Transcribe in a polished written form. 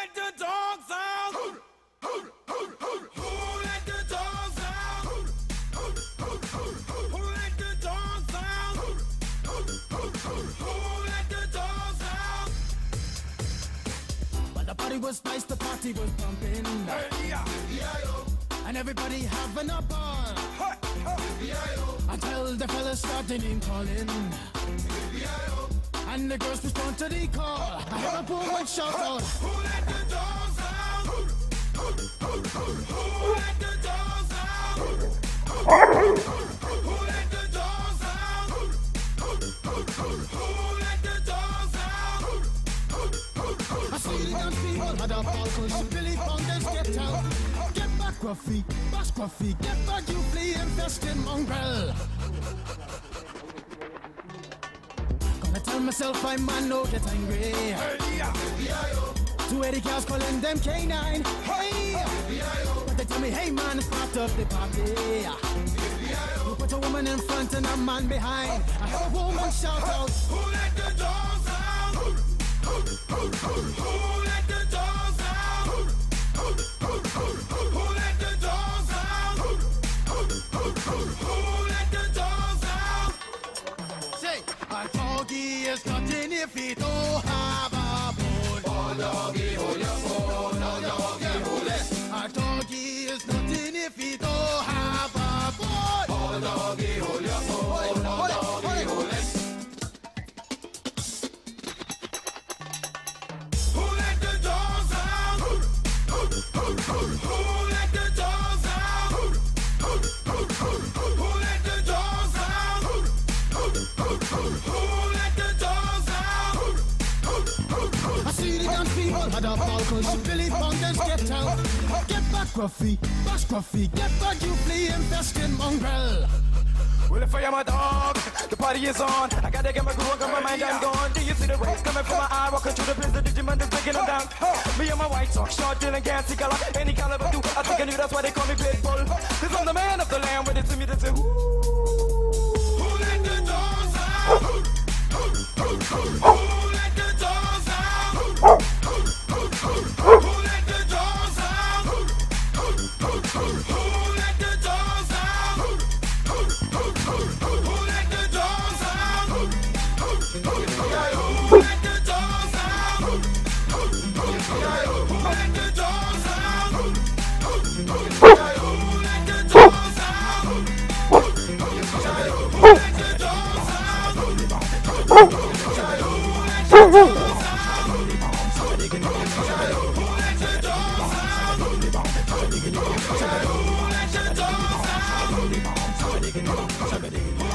let the dogs out? Who let the dogs out? Who let the dogs out? Who let the dogs out? But the party was nice, the party was pumping. And everybody having a ball. Until the fellas started name calling. And the girls respond to the call. I hear a boom and shout out. Who let the dogs out? Who let the dogs out? Who let the dogs out? Who let the dogs out? I see the young people had a ball cause Billy Founders get out. Get back, Gruffy, bash Gruffy, get back, you flea infested mongrel. Gonna tell myself I'm man, no get angry. Two Eddie cows calling them K9. Hey! But they tell me, hey man, start up the party. You put a woman in front and a man behind. I hear a woman shout out. Who let the dogs out? Who let the dogs out? Who let the dogs out? Who let the dogs out? Say, a doggy is nothing if he don't have a bone. Oh doggy, hold your bone. Oh doggy, hold it. A doggy is nothing if he don't have a bone. Oh doggy, hold your bone. Oh doggy, hold it. Who let the dogs out? Who let the dogs out? Who let the dogs out? Who let the dogs out? I see the young people had a ball cause Billy Founders get out. Get back, Gruffy, bash Gruffy, get back, you flea infested mongrel. Well, if I am a dog, the party is on. I gotta get my groove on, got my mind, I'm gone. Do you see the rays coming from my eye? Walking through the place, the Digimon is breaking them down. Me and my white sock, short, dealing, gassy color. Any caliber do, I think I knew that's why they call me Pitbull. Cause I'm the man of the land, when they see me, they say, who let the dogs out? Who let the dogs out? Who let the dogs out? Who let the dogs out? Who let the dogs out? Who let the dogs out? Who let the dogs out? Who let the dogs out? Who let the dogs out?